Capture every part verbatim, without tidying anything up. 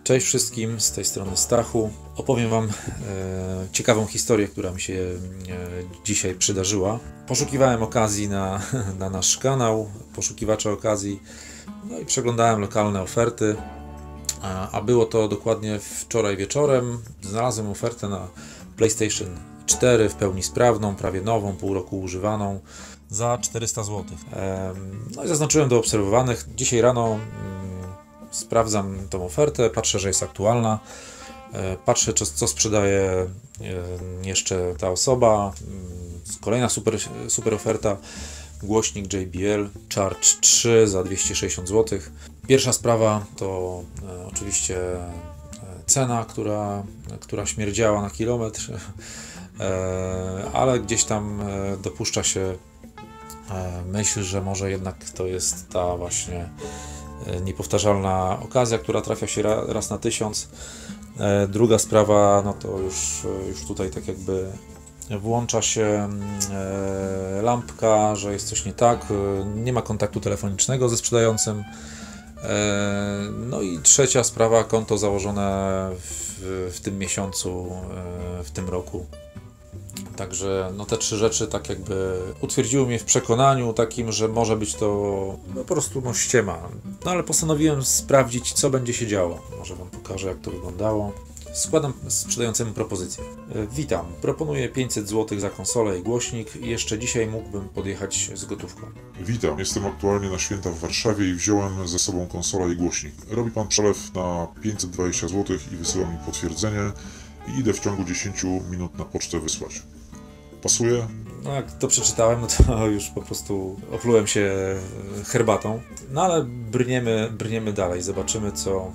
Cześć wszystkim, z tej strony Stachu. Opowiem Wam e, ciekawą historię, która mi się e, dzisiaj przydarzyła. Poszukiwałem okazji na, na nasz kanał, poszukiwacza okazji, no i przeglądałem lokalne oferty, a, a było to dokładnie wczoraj wieczorem. Znalazłem ofertę na PlayStation cztery w pełni sprawną, prawie nową, pół roku używaną, za czterysta złotych. E, no i zaznaczyłem do obserwowanych. Dzisiaj rano sprawdzam tą ofertę, patrzę, że jest aktualna, patrzę, co sprzedaje jeszcze ta osoba. Kolejna super, super oferta, głośnik J B L Charge trzy za dwieście sześćdziesiąt złotych. Pierwsza sprawa to oczywiście cena, która, która śmierdziała na kilometr, ale gdzieś tam dopuszcza się myśl, że może jednak to jest ta właśnie niepowtarzalna okazja, która trafia się raz na tysiąc. Druga sprawa, no to już, już tutaj tak jakby włącza się lampka, że jest coś nie tak, nie ma kontaktu telefonicznego ze sprzedającym. No i trzecia sprawa, konto założone w, w tym miesiącu, w tym roku. Także no te trzy rzeczy tak jakby utwierdziły mnie w przekonaniu takim, że może być to no, po prostu no, ściema. No ale postanowiłem sprawdzić, co będzie się działo. Może Wam pokażę, jak to wyglądało. Składam sprzedającemu propozycję. Witam, proponuję pięćset złotych za konsolę i głośnik i jeszcze dzisiaj mógłbym podjechać z gotówką. Witam, jestem aktualnie na święta w Warszawie i wziąłem ze sobą konsolę i głośnik. Robi Pan przelew na pięćset dwadzieścia złotych i wysyła mi potwierdzenie i idę w ciągu dziesięć minut na pocztę wysłać. Pasuje? No jak to przeczytałem, no to już po prostu oplułem się herbatą. No ale brniemy, brniemy dalej, zobaczymy co,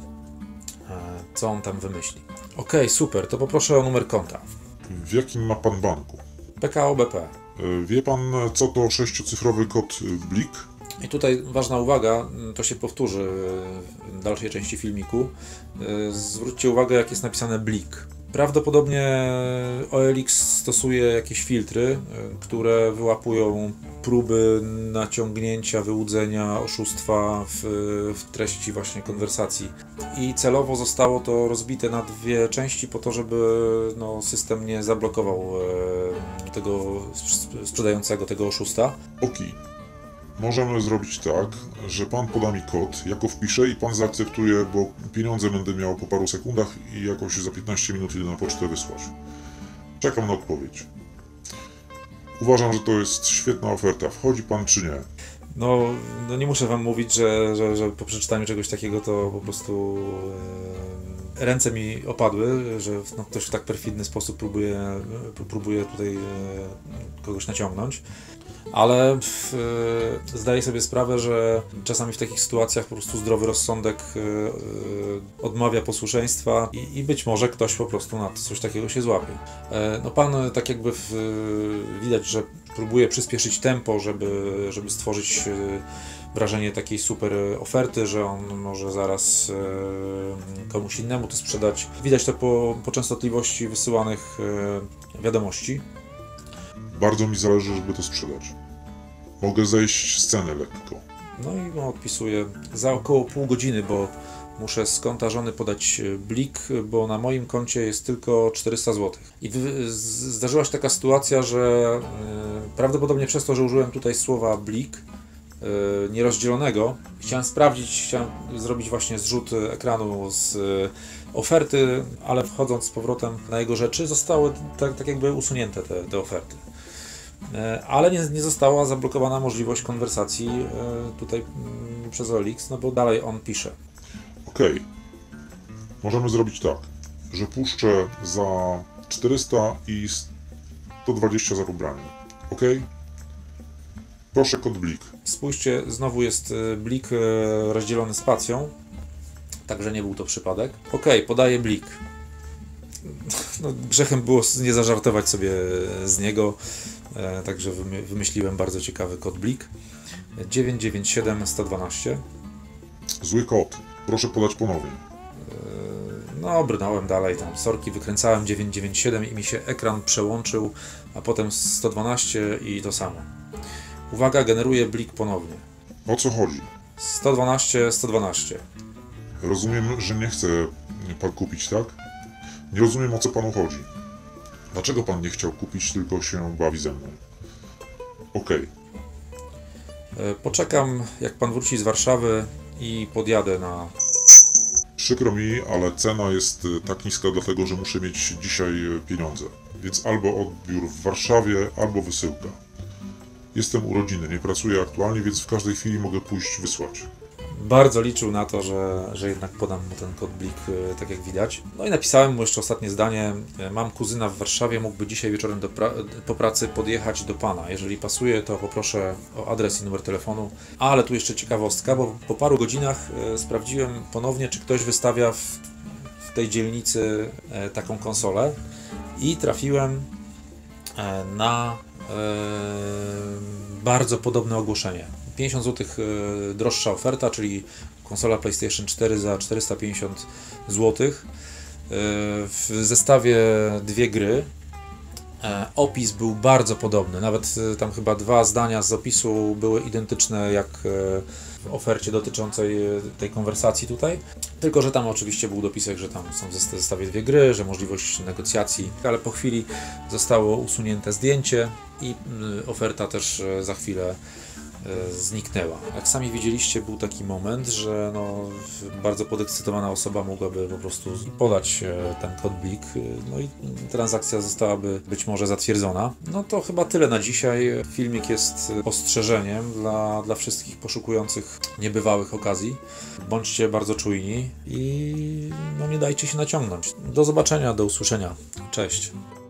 co on tam wymyśli. Okej, okay, super, to poproszę o numer konta. W jakim ma Pan banku? P K O B P. Wie Pan, co to sześciocyfrowy kod BLIK? I tutaj ważna uwaga, to się powtórzy w dalszej części filmiku. Zwróćcie uwagę, jak jest napisane BLIK. Prawdopodobnie O L X stosuje jakieś filtry, które wyłapują próby naciągnięcia, wyłudzenia, oszustwa w, w treści właśnie konwersacji. I celowo zostało to rozbite na dwie części po to, żeby no, system nie zablokował tego sprzedającego, tego oszusta. Okej. Możemy zrobić tak, że Pan poda mi kod, ja go wpiszę i Pan zaakceptuje, bo pieniądze będę miał po paru sekundach i jakoś za piętnaście minut idę na pocztę wysłać. Czekam na odpowiedź. Uważam, że to jest świetna oferta. Wchodzi Pan czy nie? No, no nie muszę Wam mówić, że, że, że po przeczytaniu czegoś takiego to po prostu e, ręce mi opadły, że no, ktoś w tak perfidny sposób próbuje, próbuje tutaj e, kogoś naciągnąć. Ale w, e, zdaję sobie sprawę, że czasami w takich sytuacjach po prostu zdrowy rozsądek e, e, odmawia posłuszeństwa i, i być może ktoś po prostu na coś takiego się złapie. E, no Pan tak jakby w, widać, że próbuje przyspieszyć tempo, żeby, żeby stworzyć e, wrażenie takiej super oferty, że on może zaraz e, komuś innemu to sprzedać. Widać to po, po częstotliwości wysyłanych e, wiadomości. Bardzo mi zależy, żeby to sprzedać. Mogę zejść z ceny lekko. No i no, odpisuję za około pół godziny, bo muszę z konta żony podać BLIK, bo na moim koncie jest tylko czterysta złotych. I zdarzyła się taka sytuacja, że yy, prawdopodobnie przez to, że użyłem tutaj słowa BLIK yy, nierozdzielonego, chciałem sprawdzić, chciałem zrobić właśnie zrzut ekranu z yy, oferty, ale wchodząc z powrotem na jego rzeczy, zostały tak, tak jakby usunięte te, te oferty. Ale nie, nie została zablokowana możliwość konwersacji tutaj przez O L X, no bo dalej on pisze. Okej. Okay. Możemy zrobić tak, że puszczę za czterysta i sto dwadzieścia za pobranie. Ok? Proszę kod BLIK. Spójrzcie, znowu jest BLIK rozdzielony spacją, także nie był to przypadek. Ok, podaję BLIK. No, grzechem było nie zażartować sobie z niego, e, także wymyśliłem bardzo ciekawy kod BLIK. dziewięć dziewięć siedem jeden dwa dwa. Zły kod, proszę podać ponownie. E, no, brnąłem dalej, tam sorki, wykręcałem dziewięć dziewięć siedem i mi się ekran przełączył, a potem sto dwanaście i to samo. Uwaga, generuję BLIK ponownie. O co chodzi? sto dwanaście sto dwanaście. Rozumiem, że nie chce pan kupić, tak? Nie rozumiem, o co panu chodzi. Dlaczego pan nie chciał kupić, tylko się bawi ze mną? Okej. E, Poczekam, jak pan wróci z Warszawy i podjadę na... Przykro mi, ale cena jest e, tak niska, dlatego że muszę mieć dzisiaj e, pieniądze. Więc albo odbiór w Warszawie, albo wysyłka. Jestem u rodziny, nie pracuję aktualnie, więc w każdej chwili mogę pójść wysłać. Bardzo liczył na to, że, że jednak podam mu ten kod Blik, e, tak jak widać. No i napisałem mu jeszcze ostatnie zdanie. E, Mam kuzyna w Warszawie, mógłby dzisiaj wieczorem do pra po pracy podjechać do pana. Jeżeli pasuje, to poproszę o adres i numer telefonu. Ale tu jeszcze ciekawostka, bo po paru godzinach e, sprawdziłem ponownie, czy ktoś wystawia w, w tej dzielnicy e, taką konsolę i trafiłem e, na e, bardzo podobne ogłoszenie. pięćdziesiąt złotych droższa oferta, czyli konsola PlayStation cztery za czterysta pięćdziesiąt złotych. W zestawie dwie gry. Opis był bardzo podobny, nawet tam chyba dwa zdania z opisu były identyczne jak w ofercie dotyczącej tej konwersacji tutaj. Tylko że tam oczywiście był dopisek, że tam są w zestawie dwie gry, że możliwość negocjacji, ale po chwili zostało usunięte zdjęcie i oferta też za chwilę zniknęła. Jak sami widzieliście, był taki moment, że no, bardzo podekscytowana osoba mogłaby po prostu podać ten kod Blik, no i transakcja zostałaby być może zatwierdzona. No to chyba tyle na dzisiaj. Filmik jest ostrzeżeniem dla, dla wszystkich poszukujących niebywałych okazji. Bądźcie bardzo czujni i no, nie dajcie się naciągnąć. Do zobaczenia, do usłyszenia. Cześć.